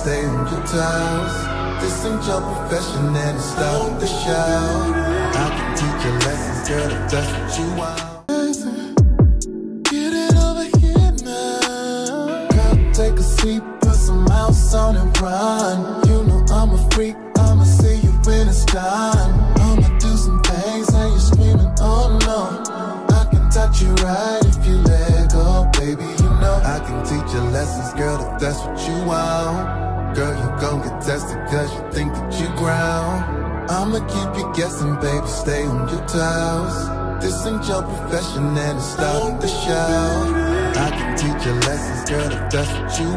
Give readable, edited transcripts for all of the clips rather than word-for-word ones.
stay on your toes. This ain't your profession and it's starting to show. I can teach you lessons, girl, if that's what you want. Get it over here now. Girl, take a seat, put some mouse on and run. You know I'm a freak, I'ma see you when it's done. I'ma do some things and you're screaming, oh no. I can touch you right if you let go, baby. You know I can teach you lessons, girl, if that's what you want. Girl, you gon' get tested cause you think that you ground. I'ma keep you guessing, baby, stay on your toes. This ain't your profession and it's starting to show. I can teach you lessons, girl, if that's what you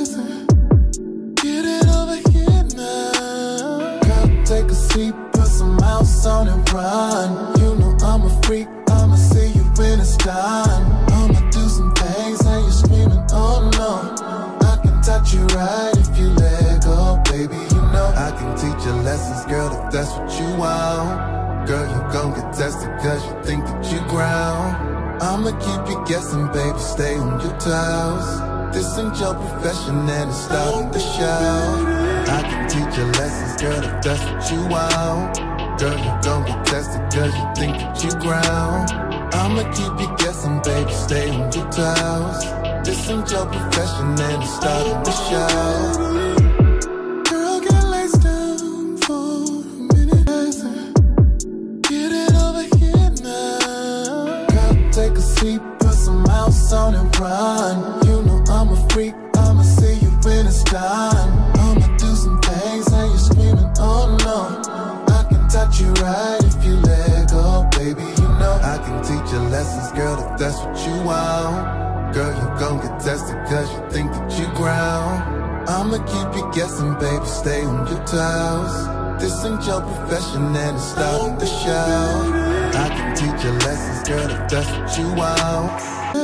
want. Get it over here now. Girl, take a seat, put some mouse on and run. You know I'm a freak, I'ma see you when it's done. I'ma do some things and you're screaming, oh no. I can touch you right if you let go, baby. You know I can teach you lessons, girl, if that's what you want. Girl, you gon' get tested cause you think that you ground. I'ma keep you guessing, baby, stay on your toes. This ain't your profession and it's starting to show. I can teach you lessons, girl, if that's what you want. Girl, you gon' get tested cause you think that you ground. I'ma keep you guessing, baby, stay on your toes. This ain't your profession and it's starting to show. Girl, get laced down for a minute. Get it over here now. Girl, take a seat, put some mouse on and run. You know I'm a freak, I'ma see you when it's done. I'ma do some things and you're screaming, oh no. I can touch you right if you let go, baby. You know I can teach you lessons, girl, if that's what you want. Girl, you gon' get tested cause you think that you ground. I'ma keep you guessing, baby, stay on your toes. This ain't your profession and it's starting to show. I can teach you lessons, girl, if that's what you want.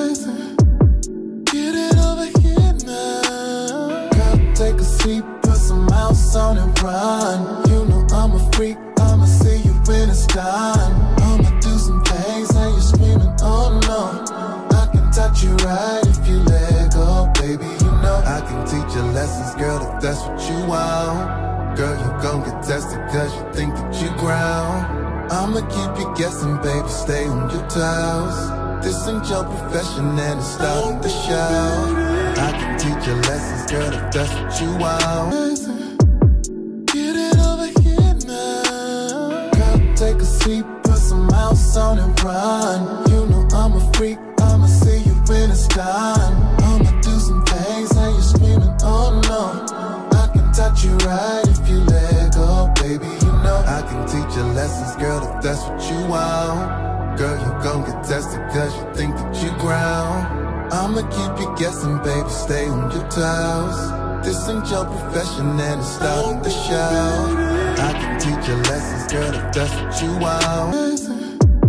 Get it over here now. Girl, take a seat, put some mouse on and run. You know I'm a freak, I'ma see you when it's done. I'ma do some things and you're screaming, oh no. Touch you right if you let go, baby. You know I can teach you lessons, girl, if that's what you want. Girl, you gon' get tested cause you think that you ground. I'ma keep you guessing, baby, stay on your toes. This ain't your profession and it's starting to show. I can teach you lessons, girl, if that's what you want. Get it over here now. Girl, take a seat, put some mouse on and run. You know I'm a freak, I'ma see you when it's done. I'ma do some things and you're screaming, oh no. I can touch you right if you let go, baby. You know I can teach you lessons, girl, if that's what you want. Girl, you gon' get tested cause you think that you ground. I'ma keep you guessing, baby, stay on your toes. This ain't your profession and it's starting to show. I can teach you lessons, girl, if that's what you want.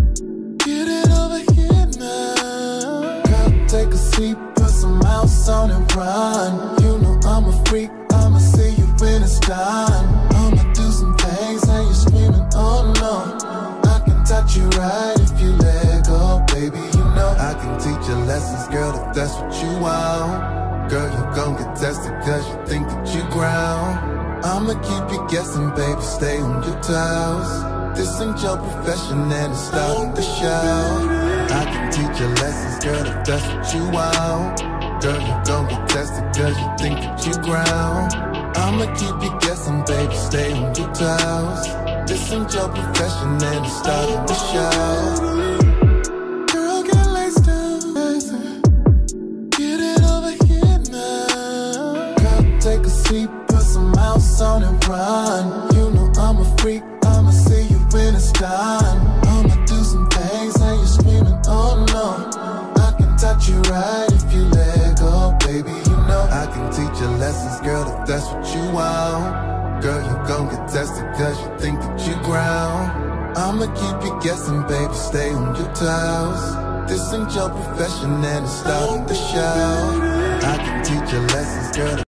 Take a seat, put some mouse on and run. You know I'm a freak, I'ma see you when it's done. I'ma do some things and you're screaming, oh no. I can touch you right if you let go, baby. You know I can teach you lessons, girl, if that's what you want. Girl, you gon' get tested cause you think that you ground. I'ma keep you guessing, baby, stay on your toes. This ain't your profession and it's starting to show. I can teach you lessons, girl, if that's what you want. Girl, you gon' get tested cause you think that you ground. I'ma keep you guessing, baby, stay on your toes. This ain't your profession and it's starting to show. Girl, get laced down. Get it over here now. Girl, take a seat, put some mouse on and run. You know I'm a freak, I'ma see you when it's done. I'ma do some things and you're screaming, oh no. I can touch you right if you let go, baby. You know I can teach you lessons, girl, if that's what you want. Girl, you gon' get tested cause you think that you ground. I'ma keep you guessing, baby, stay on your toes. This ain't your profession and it's starting to show. I can teach you lessons, girl.